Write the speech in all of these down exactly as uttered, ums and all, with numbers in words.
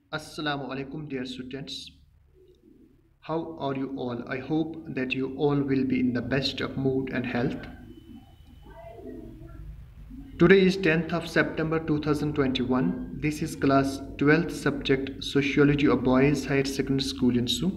Assalamu alaikum, dear students. How are you all? I hope that you all will be in the best of mood and health. Today is tenth of September two thousand twenty-one. This is class twelfth subject Sociology of Boys Higher Secondary School in Su.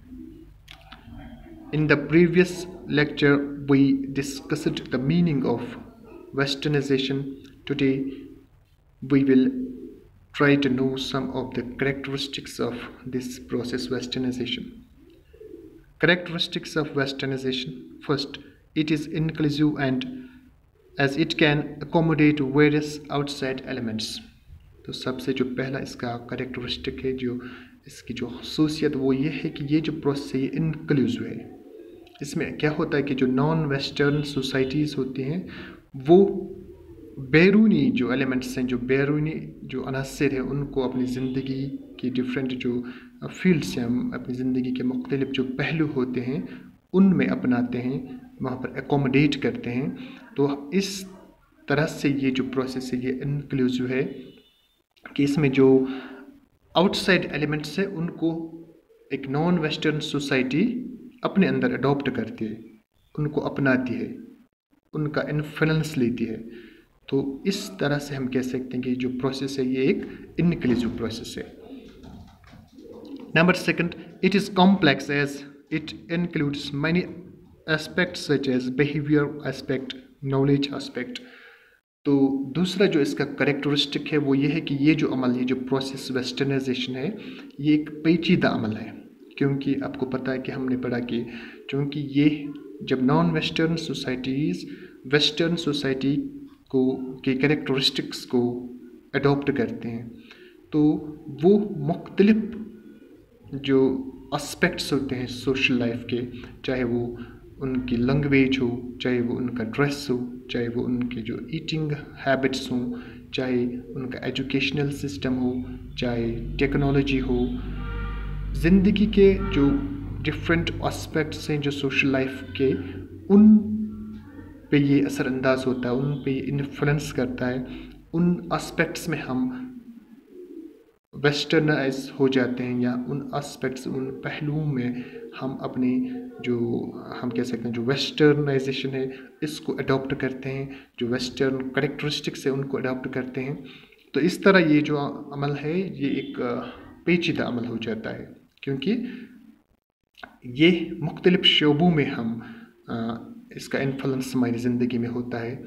In the previous lecture, we discussed the meaning of westernization. Today, we will try to know some of the characteristics of this process, westernization. Characteristics of westernization. First, it is inclusive and as it can accommodate various outside elements. तो सबसे जो पहला इसका characteristic है, जो इसकी जो खसूसियत वो ये है कि ये जो प्रोसेस है ये इंक्लूसिव है. इसमें क्या होता है कि जो नॉन वेस्टर्न सोसाइटीज़ होती हैं वो बैरूनी जो एलिमेंट्स हैं, जो बैरूनी जो अनासर हैं, उनको अपनी ज़िंदगी की डिफरेंट जो फील्ड्स हैं, अपनी ज़िंदगी के मुख्तलिफ जो पहलू होते हैं उनमें अपनाते हैं, वहाँ पर एकोमोडेट करते हैं. तो इस तरह से ये जो प्रोसेस है ये इंक्लूसिव है कि इसमें जो आउटसाइड एलिमेंट्स हैं उनको एक नॉन वेस्टर्न सोसाइटी अपने अंदर अडॉप्ट करती है, उनको अपनाती है, उनका इन्फ्लुएंस लेती है. तो इस तरह से हम कह सकते हैं कि जो प्रोसेस है ये एक इनक्लूसिव प्रोसेस है. Number second, it is complex as it includes many aspects such as behaviour aspect, knowledge aspect. तो दूसरा जो इसका करेक्टरिस्टिक है वो ये है कि ये जो अमल, ये जो प्रोसेस वेस्टर्नाइजेशन है ये एक पेचीदा अमल है, क्योंकि आपको पता है कि हमने पढ़ा कि चूँकि ये जब non western societies western society को के करेक्टरिस्टिक्स को अडॉप्ट करते हैं तो वो मुख्तलिफ जो एस्पेक्ट्स होते हैं सोशल लाइफ के, चाहे वो उनकी लैंग्वेज हो, चाहे वो उनका ड्रेस हो, चाहे वो उनके जो ईटिंग हैबिट्स हों, चाहे उनका एजुकेशनल सिस्टम हो, चाहे टेक्नोलॉजी हो, ज़िंदगी के जो डिफरेंट एस्पेक्ट्स हैं जो सोशल लाइफ के, उन पे ये असरअंदाज होता है, उन पे ये इन्फ्लुएंस करता है. उन एस्पेक्ट्स में हम वेस्टर्नाइज हो जाते हैं या उन एस्पेक्ट्स, उन पहलुओं में हम अपनी जो हम कह सकते हैं जो वेस्टर्नाइजेशन है इसको अडॉप्ट करते हैं, जो वेस्टर्न करेक्टरिस्टिक्स है उनको अडॉप्ट करते हैं. तो इस तरह ये जो अमल है ये एक पेचीदा अमल हो जाता है, क्योंकि ये मुख्तलिफ शोबों में हम आ, इसका इन्फ्लुएंस हमारी ज़िंदगी में होता है.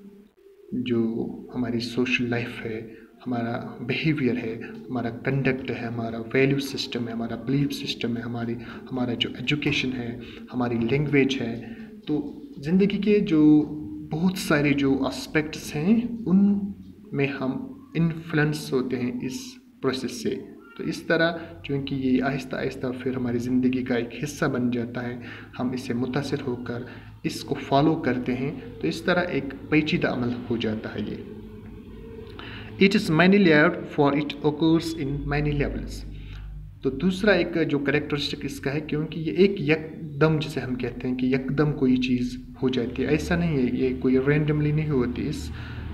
जो हमारी सोशल लाइफ है, हमारा बिहेवियर है, हमारा कंडक्ट है, हमारा वैल्यू सिस्टम है, हमारा बिलीफ सिस्टम है, हमारी हमारा जो एजुकेशन है, हमारी लैंग्वेज है. तो ज़िंदगी के जो बहुत सारे जो एस्पेक्ट्स हैं उनमें हम इन्फ्लुएंस होते हैं इस प्रोसेस से. तो इस तरह चूँकि ये आहिस्ता आहिस्ता फिर हमारी ज़िंदगी का एक हिस्सा बन जाता है, हम इससे मुतासिर होकर इसको फॉलो करते हैं, तो इस तरह एक पेचीदा अमल हो जाता है ये. It is many layered for it occurs in many levels. तो दूसरा एक जो करेक्टरिस्टिक इसका है, क्योंकि ये एक यकदम, जिसे हम कहते हैं कि यकदम कोई चीज़ हो जाती है, ऐसा नहीं है, ये कोई रैंडमली नहीं होती. इस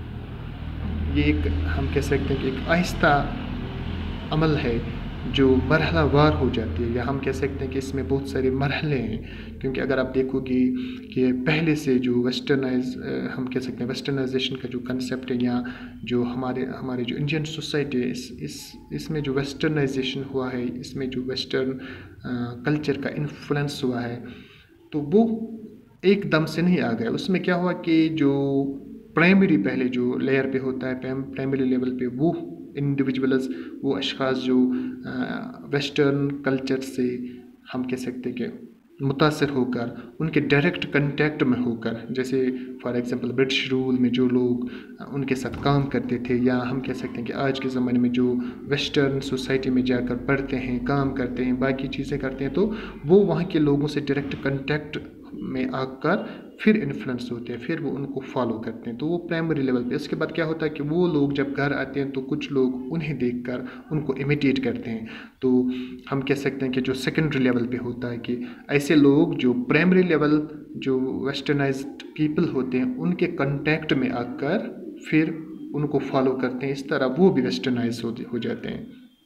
ये एक हम कह सकते हैं कि एक आहिस्ता अमल है जो मरहला वार हो जाती है, या हम कह सकते हैं कि इसमें बहुत सारे मरहले हैं. क्योंकि अगर आप देखोगे कि पहले से जो वेस्टर्नाइज हम कह सकते हैं वेस्टर्नाइजेशन का जो कंसेप्ट है, या जो हमारे हमारे जो इंडियन सोसाइटी है, इस इस इसमें जो वेस्टर्नाइजेशन हुआ है, इसमें जो वेस्टर्न कल्चर का इन्फ्लुएंस हुआ है, तो वो एकदम से नहीं आ गया. उसमें क्या हुआ कि जो प्राइमरी पहले जो लेयर पे होता है, प्राइमरी लेवल पे, वो इंडिविजुअल्स, वो अशख़ास जो वेस्टर्न कल्चर से हम कह सकते हैं कि मुतासिर होकर, उनके डायरेक्ट कंटेक्ट में होकर, जैसे फॉर एग्जांपल ब्रिटिश रूल में जो लोग उनके साथ काम करते थे, या हम कह सकते हैं कि आज के ज़माने में जो वेस्टर्न सोसाइटी में जाकर पढ़ते हैं, काम करते हैं, बाकी चीज़ें करते हैं, तो वो वहाँ के लोगों से डायरेक्ट कंटेक्ट में आकर फिर इन्फ्लुएंस होते हैं, फिर वो उनको फॉलो करते हैं. तो वो प्राइमरी लेवल पे. उसके बाद क्या होता है कि वो लोग जब घर आते हैं तो कुछ लोग उन्हें देखकर उनको इमिटेट करते हैं. तो हम कह सकते हैं कि जो सेकेंडरी लेवल पे होता है कि ऐसे लोग जो प्राइमरी लेवल जो वेस्टर्नाइज्ड पीपल होते हैं उनके कंटेक्ट में आकर फिर उनको फॉलो करते हैं. इस तरह वो भी वेस्टर्नाइज हो, हो जाते हैं.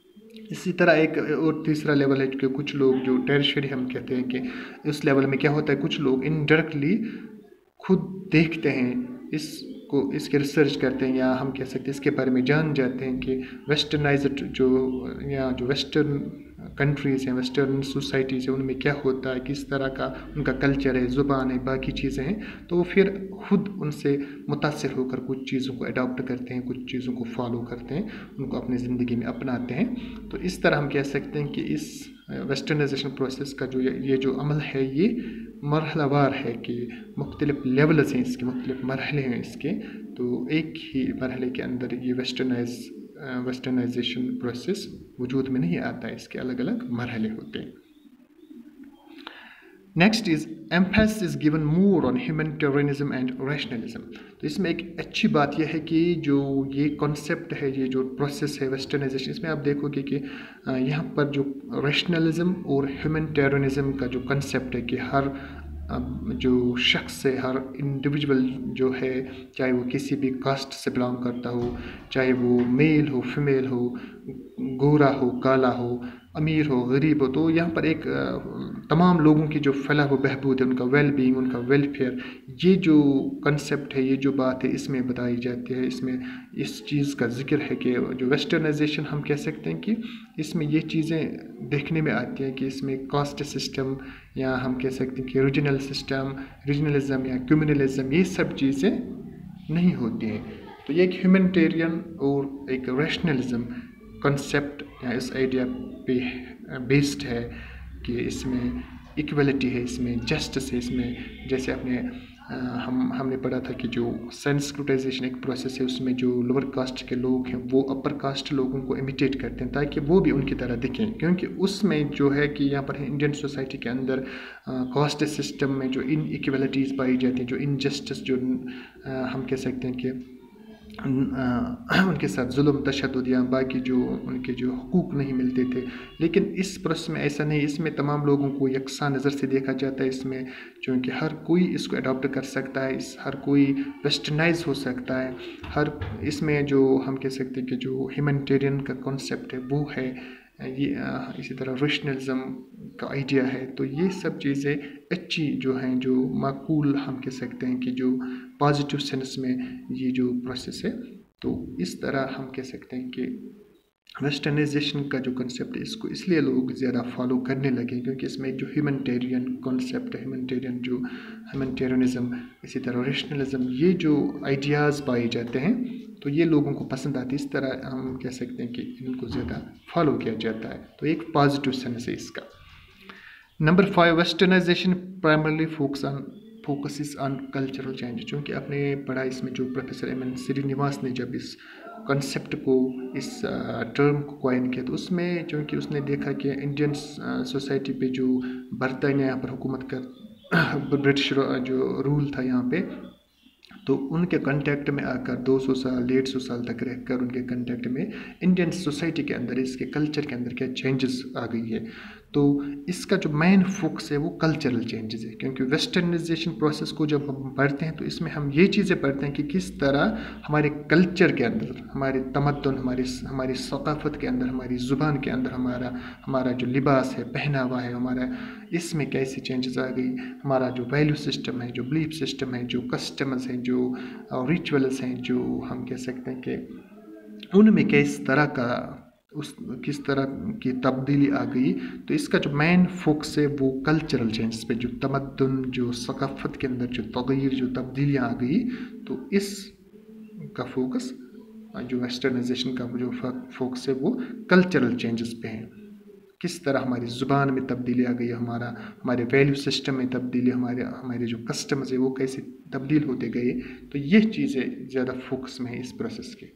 इसी तरह एक और तीसरा लेवल है कि कुछ लोग जो टेरिशरी हम कहते हैं कि उस लेवल में क्या होता है, कुछ लोग इनडायरेक्टली खुद देखते हैं इसको, इसके रिसर्च करते हैं, या हम कह सकते हैं इसके बारे में जान जाते हैं कि वेस्टर्नाइज्ड जो या जो वेस्टर्न कंट्रीज़ हैं, वेस्टर्न सोसाइटीज़ हैं, उनमें क्या होता है, किस तरह का उनका कल्चर है, ज़ुबान है, बाकी चीज़ें हैं, तो वो फिर खुद उनसे मुतासिर होकर कुछ चीज़ों को अडॉप्ट करते हैं, कुछ चीज़ों को फॉलो करते हैं, उनको अपनी ज़िंदगी में अपनाते हैं। तो इस तरह हम कह सकते हैं कि इस वेस्टर्नाइजेशन प्रोसेस का जो ये जो अमल है ये मरहलावार है कि मुख्तलिफ लेवल्स हैं इसके, मुख्तलिफ मरहले हैं इसके। तो एक ही मरहले के अंदर ये वेस्टर्नाइज वेस्टर्नाइजेशन प्रोसेस वजूद में नहीं आता है, इसके अलग अलग मरहले होते हैं। Next is emphasis is given more on humanitarianism and rationalism. तो इसमें एक अच्छी बात यह है कि जो ये कॉन्सेप्ट है, ये जो प्रोसेस है वेस्टर्नाइजेशन, इसमें आप देखोगे कि यहाँ पर जो रैशनलिज्म और ह्यूमैनिटेरियनिज्म का जो कॉन्सेप्ट है कि हर जो शख्स है, हर इंडिविजुअल जो है, चाहे वो किसी भी कास्ट से बिलोंग करता हो, चाहे वो मेल हो, फीमेल हो, गोरा हो, काला हो, अमीर हो, गरीब हो, तो यहाँ पर एक तमाम लोगों की जो फलाह व बहबूद है, उनका वेल बीइंग, उनका वेलफेयर, ये जो कंसेप्ट है, ये जो बात है इसमें बताई जाती है। इसमें इस चीज़ का जिक्र है कि जो वेस्टर्नाइजेशन हम कह सकते हैं कि इसमें ये चीज़ें देखने में आती हैं कि इसमें कास्ट सिस्टम, या हम कह सकते हैं कि रीजनल सिस्टम, रीजनलिज्म या कम्युनलिज्म, ये सब चीज़ें नहीं होती हैं। तो ये एक ह्यूमैनिटेरियन और एक रैशनलिज्म कंसेप्ट या इस आइडिया पे बेस्ड है कि इसमें इक्वलिटी है, इसमें जस्टिस है, इसमें जैसे अपने हम हमने पढ़ा था कि जो सेंसिटाइजेशन एक प्रोसेस है, उसमें जो लोअर कास्ट के लोग हैं वो अपर कास्ट लोगों को इमिटेट करते हैं ताकि वो भी उनकी तरह दिखें, क्योंकि उसमें जो है कि यहाँ पर इंडियन सोसाइटी के अंदर कास्ट सिस्टम में जो इन इक्वलिटीज़ पाई जाती हैं, जो इनजस्टिस, जो आ, हम कह सकते हैं कि उनके साथ जुल्म, तशद्दुद या बाकी जो उनके जो हुकूक नहीं मिलते थे, लेकिन इस प्रोसेस में ऐसा नहीं। इसमें तमाम लोगों को यकसा नज़र से देखा जाता है, इसमें चूँकि हर कोई इसको अडॉप्ट कर सकता है, इस हर कोई वेस्टर्नाइज हो सकता है, हर इसमें जो हम कह सकते हैं कि जो ह्यूमैनिटेरियन का कॉन्सेप्ट है वो है, ये इसी तरह रैशनलिज्म का आइडिया है। तो ये सब चीज़ें अच्छी जो हैं, जो माकूल हम कह सकते हैं कि जो पॉजिटिव सेंस में ये जो प्रोसेस है, तो इस तरह हम कह सकते हैं कि वेस्टर्नाइजेशन का जो कंसेप्ट है इसको इसलिए लोग ज़्यादा फॉलो करने लगे क्योंकि इसमें जो ह्यूमैनिटेरियन कॉन्सेप्ट है, ह्यूमैनिटेरियन जो ह्यूमैनिटेरियनिज्म, इसी तरह रैशनलिज्म, ये जो आइडियाज़ पाए जाते हैं तो ये लोगों को पसंद आती है। इस तरह हम कह सकते हैं कि इनको ज़्यादा फॉलो किया जाता है। तो एक पॉजिटिव सेंस है इसका। Number five, westernisation primarily focus on focuses on cultural change. चूँकि आपने पढ़ा इसमें जो प्रोफेसर एम एन श्रीनिवास ने जब इस कॉन्सेप्ट को, इस टर्म को कॉइन किया, तो उसमें चूँकि उसने देखा कि इंडियन सोसाइटी पे जो बरतानिया यहाँ पर हुकूमत कर ब्रिटिश जो रूल था यहाँ पे, तो उनके कंटेक्ट में आकर दो सौ साल डेढ़ सौ साल तक रहकर उनके कंटेक्ट में इंडियन सोसाइटी के अंदर, इसके कल्चर के अंदर क्या चेंजेस आ गई है। तो इसका जो मेन फोकस है वो कल्चरल चेंजेस है, क्योंकि वेस्टर्नाइजेशन प्रोसेस को जब हम पढ़ते हैं तो इसमें हम ये चीज़ें पढ़ते हैं कि किस तरह हमारे कल्चर के अंदर, हमारे तमद्दुन, हमारी हमारी सकाफत के अंदर, हमारी ज़ुबान के अंदर, हमारा हमारा जो लिबास है, पहनावा है हमारा, इसमें कैसी चेंजेस आ गई। हमारा जो वैल्यू सिस्टम है, जो बिलीफ सिस्टम है, जो कस्टम्स हैं, जो रिचुअल्स हैं, जो हम कह सकते हैं कि उनमें किस तरह का उस किस तरह की तब्दीली आ गई। तो इसका जो मेन फोकस है वो कल्चरल चेंजेस पे, जो तमद्दुन, जो सकाफत के अंदर जो तग़य्युर, जो तब्दीलियाँ आ गई, तो इस का फोकस जो वेस्टर्नाइजेशन का जो फोकस है वो कल्चरल चेंजेस पे है। किस तरह हमारी ज़ुबान में तब्दीली आ गई, हमारा हमारे वैल्यू सिस्टम में तब्दीली, हमारे हमारे जो कस्टम्स है वो कैसे तब्दील होते गए। तो ये चीज़ें ज़्यादा फोकस में है इस प्रोसेस के।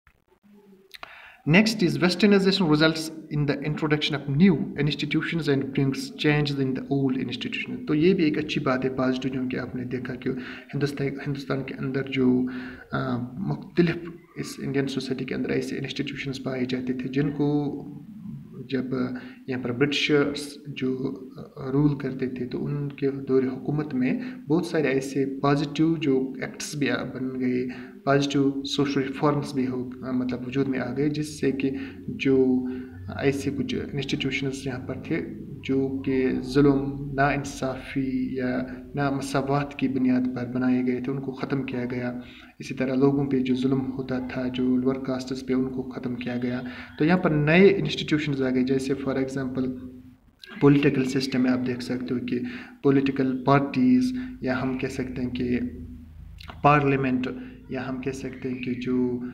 Next is westernization results in the introduction of new institutions and brings changes in the old institutions. तो ये भी एक अच्छी बात है पॉजिटिव, जो कि आपने देखा कि हिंदुस्तान हिंदुस्तान के अंदर जो मुख्तलिफ इस इंडियन सोसाइटी के अंदर ऐसे इंस्टीट्यूशंस पाए जाते थे जिनको जब यहाँ पर ब्रिटिशर्स जो रूल करते थे तो उनके दौर हुकूमत में बहुत सारे ऐसे पॉजिटिव जो एक्ट्स भी बन गए, पॉजिटिव सोशल रिफॉर्म्स भी हो मतलब वजूद में आ गए, जिससे कि जो ایسے کچھ انسٹیٹیوشنز یہاں پر تھے جو کہ ظلم، ناانصافی یا نامساوات کی بنیاد پر بنائے گئے تھے، ان کو ختم کیا گیا۔ اسی طرح لوگوں پہ جو ظلم ہوتا تھا، جو لوور کاسٹس پہ، ان کو ختم کیا گیا۔ تو یہاں پر نئے انسٹیٹیوشنز آ گئے، جیسے فار ایگزامپل پولیٹیکل سسٹم میں آپ دیکھ سکتے ہو کہ پولیٹیکل پارٹیز، یا ہم کہہ سکتے ہیں کہ پارلیمنٹ، یا ہم کہہ سکتے ہیں کہ جو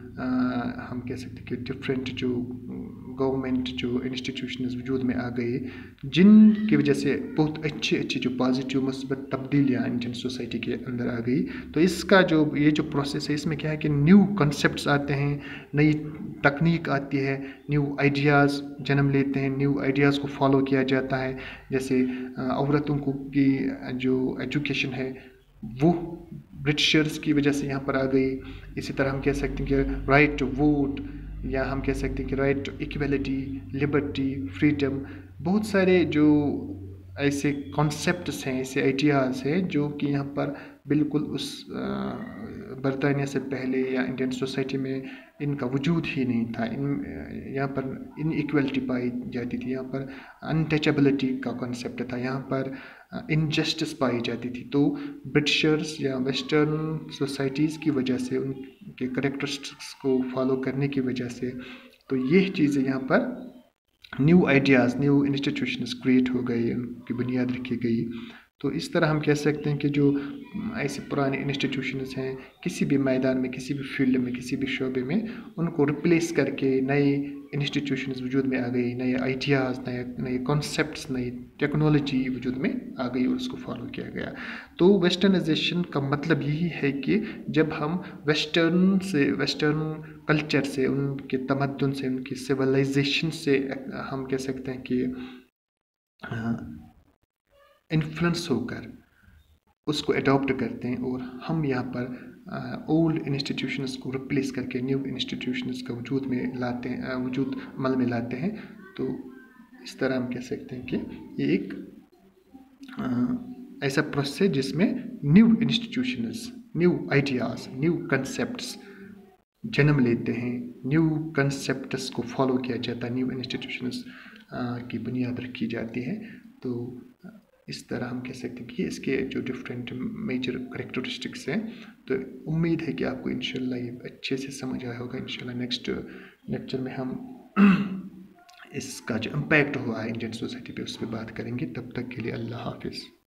ہم کہہ سکتے ہیں کہ ڈفرینٹ جو گورنمنٹ جو انسٹیٹیوشنز وجود میں آ گئی، جن کی وجہ سے بہت اچھی اچھی جو پازیٹیو مثبت تبدیلیاں انڈین سوسائٹی کے اندر آ گئی۔ تو اس کا جو یہ جو پروسیس ہے، اس میں کیا ہے کہ نیو کنسیپٹس آتے ہیں، نئی تکنیک آتی ہے، نیو آئیڈیاز جنم لیتے ہیں، نیو آئیڈیاز کو فالو کیا جاتا ہے۔ جیسے عورتوں کو کی جو ایجوکیشن ہے وہ برٹشرز کی وجہ سے یہاں پر آ گئی۔ اسی طرح ہم کہہ سکتے ہیں کہ رائٹ ٹو ووٹ، یا ہم کہہ سکتے ہیں کہ right to equality, liberty, freedom, بہت سارے جو ایسے کانسیپٹس ہیں، ایسے آئیڈیاز ہیں جو کہ یہاں پر بالکل اس برطانیہ سے پہلے یا انڈین سوسائٹی میں ان کا وجود ہی نہیں تھا۔ ان یہاں پر ان ایکویلٹی پائی جاتی تھی، یہاں پر انٹچیبلٹی کا کنسیپٹ تھا، یہاں پر انجسٹس پائی جاتی تھی۔ تو برٹشرز یا ویسٹرن سوسائٹیز کی وجہ سے، ان کے کریکٹرسٹکس کو فالو کرنے کی وجہ سے، تو یہ چیزیں یہاں پر new ideas, new institutions create ہو گئی، ان کی بنیاد رکھی گئی۔ تو اس طرح ہم کہہ سکتے ہیں کہ جو ایسے پرانے انسٹیٹیوشنز ہیں، کسی بھی میدان میں، کسی بھی فیلڈ میں، کسی بھی شعبے میں، ان کو ریپلیس کر کے نئے انسٹیٹیوشنز وجود میں آ گئی، نئے آئیڈیاز، نئے نئے کانسیپٹس، نئی ٹیکنالوجی وجود میں آ گئی اور اس کو فالو کیا گیا۔ تو ویسٹرنائزیشن کا مطلب یہی ہے کہ جب ہم ویسٹرن سے، ویسٹرن کلچر سے، ان کے تمدن سے، ان کی سویلائزیشن سے ہم کہہ سکتے ہیں کہ انفلوئنس ہو کر اس کو اڈاپٹ کرتے ہیں، اور ہم یہاں پر اولڈ انسٹیٹیوشنز کو ریپلیس کر کے نیو انسٹیٹیوشنز کا وجود میں لاتے ہیں، وجود عمل میں لاتے ہیں۔ تو اس طرح ہم کہہ سکتے ہیں کہ یہ ایک ایسا پروسیس ہے جس میں new institutions, new ideas, new concepts جنم لیتے ہیں، نیو کنسیپٹس کو فالو کیا جاتا ہے، نیو انسٹیٹیوشنز کی بنیاد رکھی جاتی ہے۔ تو اس طرح ہم کہہ سکتے ہیں کہ اس کے جو ڈفرینٹ میجر کریکٹرسٹکس ہیں۔ تو امید ہے کہ آپ کو انشاءاللہ یہ اچھے سے سمجھ آیا ہوگا۔ انشاءاللہ نیکسٹ لیکچر میں ہم اس کا جو امپیکٹ ہوا ہے انڈین سوسائٹی پہ، اس پہ بات کریں گے۔ تب تک کے لیے اللہ حافظ۔